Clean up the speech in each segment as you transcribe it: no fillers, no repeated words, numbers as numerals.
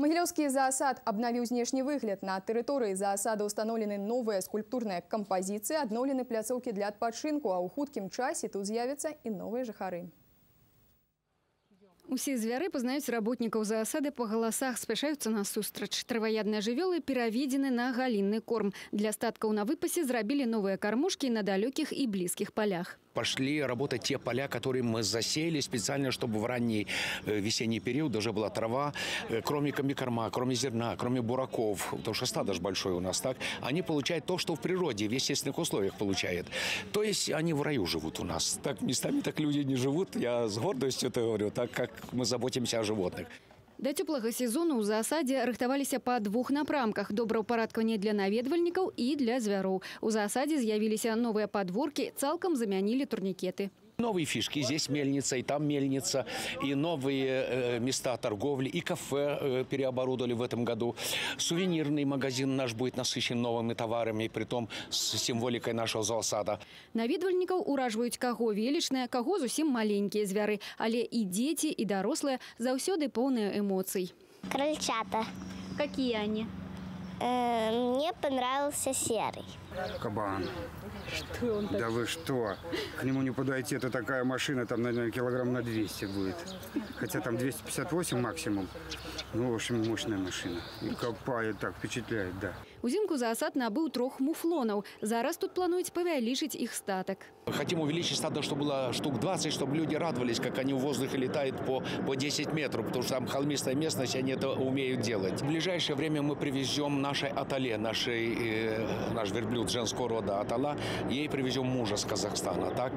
Могилевский зоосад обновил внешний выгляд. На территории зоосада установлены новые скульптурные композиции, обновлены пляцовки для отпочинку, а у хуткім часе тут з'явятся и новые жыхары. Усе звяры пазнаюць работнікаў зоосада по галасах, спяшаюцца насустрач. Траваядныя жывёлы пераведены на галінны корм. Для статкаў на выпасе зрабілі новые кормушки на далеких и близких полях. Пошли работать те поля, которые мы засеяли специально, чтобы в ранний весенний период уже была трава, кроме комбикорма, кроме зерна, кроме бураков, потому что стадо же большое у нас, так, они получают то, что в природе, в естественных условиях получают. То есть они в раю живут у нас. Так местами так люди не живут, я с гордостью это говорю, так как мы заботимся о животных. До теплого сезона у зоосаде рыхтаваліся па двух напрамках: добраўпарадкаванне для наведвальнікаў і для звяроў. У зоосаде з'явіліся новыя падворкі, цалкам замянілі турникеты. Новые фишки, здесь мельница, и там мельница, и новые места торговли, и кафе переоборудовали в этом году. Сувенирный магазин наш будет насыщен новыми товарами, притом с символикой нашего зоосада. Наведвальнікаў уражваюць каго велічныя, каго зусім маленькія звяры, але і дзеці, і дарослыя заўсёды поўныя эмоций. Крольчата. Какие они? Мне понравился серый. Кабан. Что он так? Да вы что? К нему не подойти. Это такая машина, там, наверное, килограмм на 200 будет. Хотя там 258 максимум. Ну, в общем, мощная машина. И копает так, впечатляет, да. Узімку зоосад набыў 3 муфлонаў. Зараз тут плануюць павялічыць их статок. Хотим увеличить стадо, чтобы было штук 20, чтобы люди радовались, как они в воздухе летают по 10 метров, потому что там холмистая местность, они это умеют делать. В ближайшее время мы привезем наше атале, наш верблюд женского рода атала, ей привезем мужа с Казахстана. Так,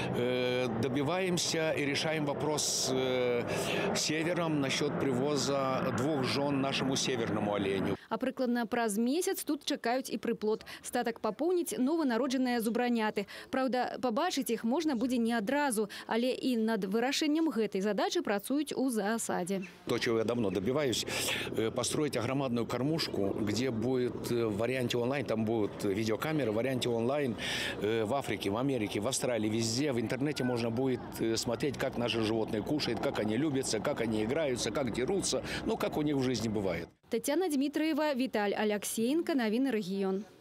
добиваемся и решаем вопрос с севером насчет привоза 2 жен нашему северному оленю. А прыкладна праз месяц тут чакаюць і прыплод. Статак папоўніць нованароджаныя зубраняты. Праўда, пабачыць іх можна будзе не адразу, але і над вырашэннем гэтай задачы працуюць у зоосаде. То, чего я давно добиваюсь, построить громадную кормушку, где будет в варианте онлайн, там будут видеокамеры, в варианте онлайн в Африке, в Америке, в Австралии, везде. В интернете можно будет смотреть, как наши животные кушают, как они любятся, как они играются, как дерутся, ну, как у них в жизни бывает. Тетяна Дмитриева, Виталь Алексеенко, новины регион.